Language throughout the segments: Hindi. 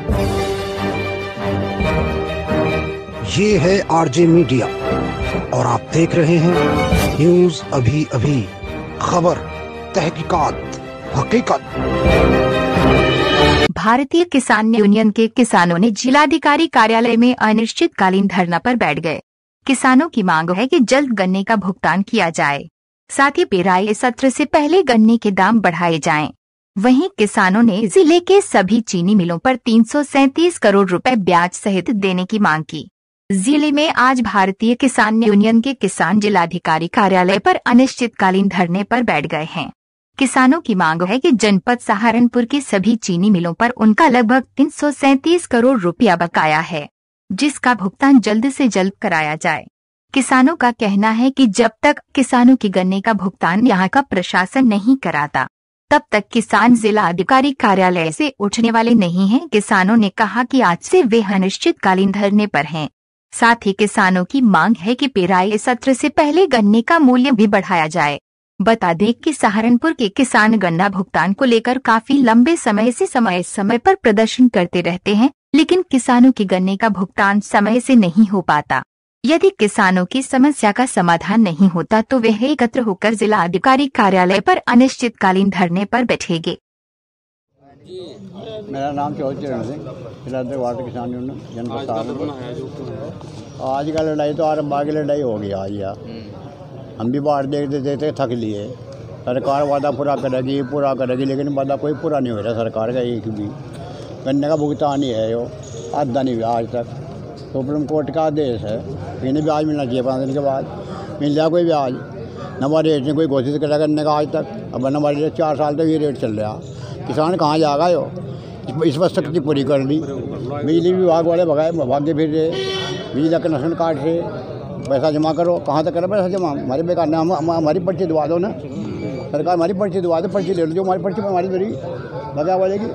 ये है आरजे मीडिया और आप देख रहे हैं न्यूज अभी अभी, खबर, तहकीकात, हकीकत। भारतीय किसान यूनियन के किसानों ने जिलाधिकारी कार्यालय में अनिश्चितकालीन धरना पर बैठ गए। किसानों की मांग है कि जल्द गन्ने का भुगतान किया जाए, साथ ही पेराई सत्र से पहले गन्ने के दाम बढ़ाए जाएं। वहीं किसानों ने जिले के सभी चीनी मिलों पर 337 करोड़ रुपए ब्याज सहित देने की मांग की। जिले में आज भारतीय किसान यूनियन के किसान जिलाधिकारी कार्यालय पर अनिश्चितकालीन धरने पर बैठ गए हैं। किसानों की मांग है कि जनपद सहारनपुर की सभी चीनी मिलों पर उनका लगभग 337 करोड़ रुपया बकाया है, जिसका भुगतान जल्द से जल्द कराया जाए। किसानों का कहना है कि जब तक किसानों की गन्ने का भुगतान यहां का प्रशासन नहीं कराता, तब तक किसान जिला अधिकारी कार्यालय से उठने वाले नहीं हैं। किसानों ने कहा कि आज से वे अनिश्चितकालीन धरने पर हैं। साथ ही किसानों की मांग है कि पेराई सत्र से पहले गन्ने का मूल्य भी बढ़ाया जाए। बता दें कि सहारनपुर के किसान गन्ना भुगतान को लेकर काफी लंबे समय से समय पर प्रदर्शन करते रहते हैं, लेकिन किसानों की गन्ने का भुगतान समय से नहीं हो पाता। यदि किसानों की समस्या का समाधान नहीं होता तो वे एकत्र होकर जिला अधिकारी कार्यालय पर अनिश्चितकालीन धरने पर बैठेंगे। मेरा नाम चौधरी चरण सिंह, जिलाध्यक्ष वार्ड किसान यूनियन जनपद सहारनपुर। आज का लड़ाई तो आरंभ की लड़ाई हो गई आज यार। हम भी बाहर देखते देखते थक लिए। सरकार वादा पूरा करेगी, लेकिन वादा कोई पूरा नहीं हो रहा सरकार का। एक भी गन्ने का भुगतान ही है जो आधा नहीं हुआ आज तक। सुप्रीम कोर्ट का आदेश है, इन्हें ब्याज मिलना चाहिए 5 दिन के बाद। मिल जाए कोई ब्याज। नवा रेट ने कोई घोषित करा गन्ने का आज तक। अब नवा रेट 4 साल तक ये रेट चल रहा। किसान कहाँ जाएगा यो? इस पर सख्ती पूरी कर दी। बिजली विभाग वाले भागे फिर रहे, बिजली का कनेक्शन काट रहे। पैसा जमा करो, कहाँ तक करें पैसा जमा? हमारे बेकार ना, हमारी पर्ची दबा दो ना। सरकार हमारी पर्ची दबा दो, पर्ची ले लो। जो हमारी पर्ची पर हमारी धरी बगा बोलेगी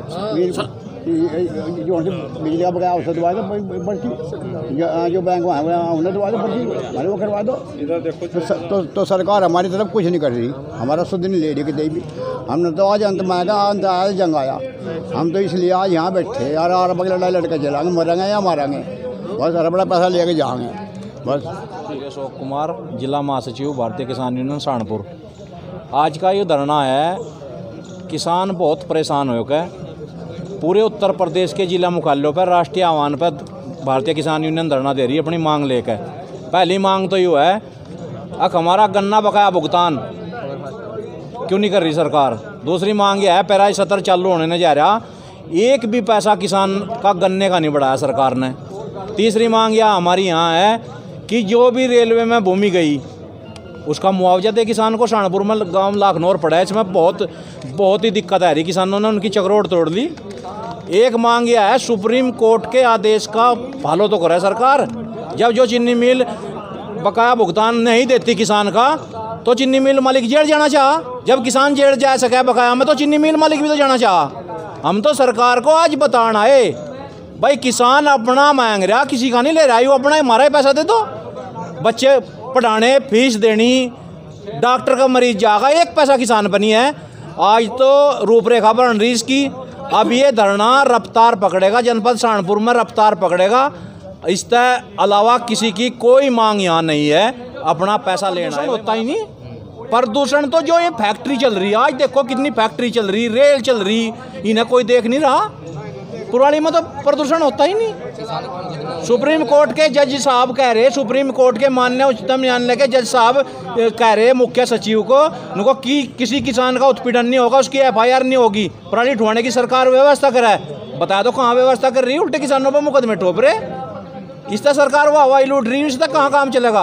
जो बिजली का बकाया उससे दबा दो पर्ची। जो बैंक उन्हें दबा दो पर्ची, हमारे वो करवा दो। तो सरकार हमारी तरफ कुछ नहीं कर रही, हमारा शुद्ध नहीं ले रही कि भी। हमने तो आज अंत आया जंग आया। हम तो इसलिए आज यहाँ बैठे यार, और लड़ाई लड़के चलाएंगे, मरेंगे या मारेंगे, बस हर बड़ा पैसा लेके जाएंगे बस। अशोक कुमार, जिला महासचिव भारतीय किसान यूनियन सहारनपुर। आज का ये धरना है, किसान बहुत परेशान हो गए। पूरे उत्तर प्रदेश के जिला मुख्यालयों पर राष्ट्रीय आह्वान पर भारतीय किसान यूनियन धरना दे रही है अपनी मांग लेकर। पहली मांग तो ये है, अब हमारा गन्ना बकाया भुगतान क्यों नहीं कर रही सरकार। दूसरी मांग ये है, पेराई सत्र चालू होने नहीं जा रहा, एक भी पैसा किसान का गन्ने का नहीं बढ़ाया सरकार ने। तीसरी मांग यह हमारी यहाँ है कि जो भी रेलवे में भूमि गई उसका मुआवजा दे किसान को। सहारनपुर में गांव लाखनौर पड़ा है, इसमें बहुत ही दिक्कत आ रही। किसानों ने उनकी चक्रोड़ तोड़ ली। एक मांग यह है, सुप्रीम कोर्ट के आदेश का फॉलो तो करे सरकार। जब जो चीनी मिल बकाया भुगतान नहीं देती किसान का, तो चीनी मिल मालिक जेल जाना चाह। जब किसान जेल जा सके बकाया में, तो चीनी मिल मालिक भी तो जाना चाह। हम तो सरकार को आज बताना है भाई, किसान अपना मांग रहा, किसी का नहीं ले रहा। वो अपना हमारा ही पैसा दे दो। बच्चे पढ़ाने, फीस देनी, डॉक्टर का मरीज जागा, एक पैसा किसान बनी है। आज तो रूपरेखा बन रही इसकी। अब ये धरना रफ्तार पकड़ेगा, जनपद सहारनपुर में रफ्तार पकड़ेगा। इसके अलावा किसी की कोई मांग यहाँ नहीं है, अपना पैसा लेना होता ही नहीं। प्रदूषण तो जो ये फैक्ट्री चल रही है, आज देखो कितनी फैक्ट्री चल रही, रेल चल रही, इन्हें कोई देख नहीं रहा। पुरानी में तो प्रदूषण होता ही नहीं। सुप्रीम कोर्ट के जज साहब कह रहे, सुप्रीम कोर्ट के माननीय उच्चतम न्यायालय के जज साहब कह रहे मुख्य सचिव को, उनको कि किसी किसान का उत्पीड़न नहीं होगा, उसकी FIR नहीं होगी। पराली ढुआने की सरकार व्यवस्था कराए, बता दो कहाँ व्यवस्था कर रही है? उल्टे किसानों पर मुकदमे ठोप रहे। इस तरह सरकार वो हवाई लूट रही है, इस तक कहाँ काम चलेगा?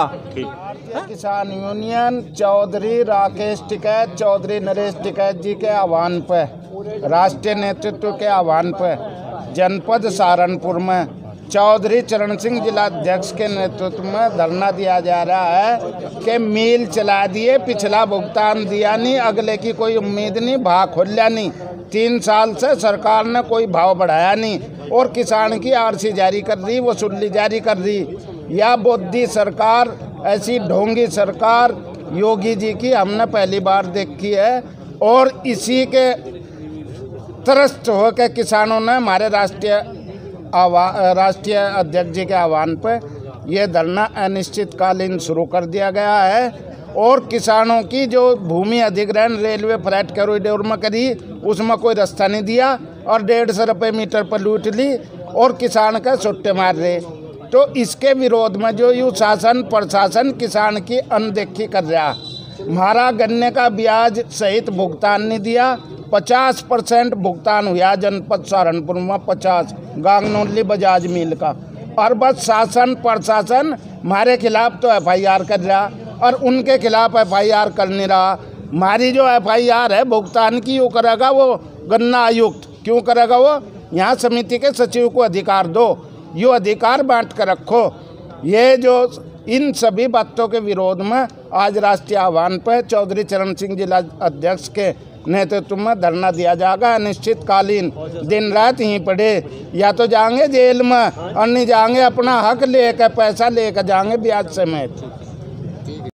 किसान यूनियन चौधरी राकेश टिकैत, चौधरी नरेश टिकैत जी के आह्वान पर, राष्ट्रीय नेतृत्व के आह्वान पर जनपद सहारनपुर में चौधरी चरण सिंह जिलाध्यक्ष के नेतृत्व में धरना दिया जा रहा है कि मिल चला दिए, पिछला भुगतान दिया नहीं, अगले की कोई उम्मीद नहीं, भाव खोलिया नहीं। 3 साल से सरकार ने कोई भाव बढ़ाया नहीं और किसान की RC जारी कर दी, वसूली जारी कर दी। यह मोदी सरकार, ऐसी ढोंगी सरकार योगी जी की हमने पहली बार देखी है। और इसी के त्रस्त होकर किसानों ने हमारे राष्ट्रीय राष्ट्रीय अध्यक्ष जी के आह्वान पर यह धरना अनिश्चितकालीन शुरू कर दिया गया है। और किसानों की जो भूमि अधिग्रहण रेलवे फ्रेट कॉरिडोर में करी, उसमें कोई रास्ता नहीं दिया और 150 रुपये मीटर पर लूट ली और किसान का सुट्टे मार रहे। तो इसके विरोध में जो यूँ शासन प्रशासन किसान की अनदेखी कर रहा, हमारा गन्ने का ब्याज सहित भुगतान नहीं दिया। 50% भुगतान हुआ जनपद सहारनपुर में, 50 गांगनोली बजाज मिल का। और बस शासन प्रशासन हमारे खिलाफ तो FIR कर रहा और उनके खिलाफ FIR कर नहीं रहा। हमारी जो FIR है भुगतान की वो करेगा वो गन्ना आयुक्त, क्यों करेगा वो? यहाँ समिति के सचिव को अधिकार दो, यो अधिकार बांट कर रखो। ये जो इन सभी बातों के विरोध में आज राष्ट्रीय आह्वान पर चौधरी चरण सिंह जिला अध्यक्ष के नेतृत्व में धरना दिया जाएगा अनिश्चितकालीन। दिन रात यहीं पड़े, या तो जाएंगे जेल में और नहीं जाएंगे अपना हक लेकर, पैसा लेकर जाएंगे ब्याज समेत।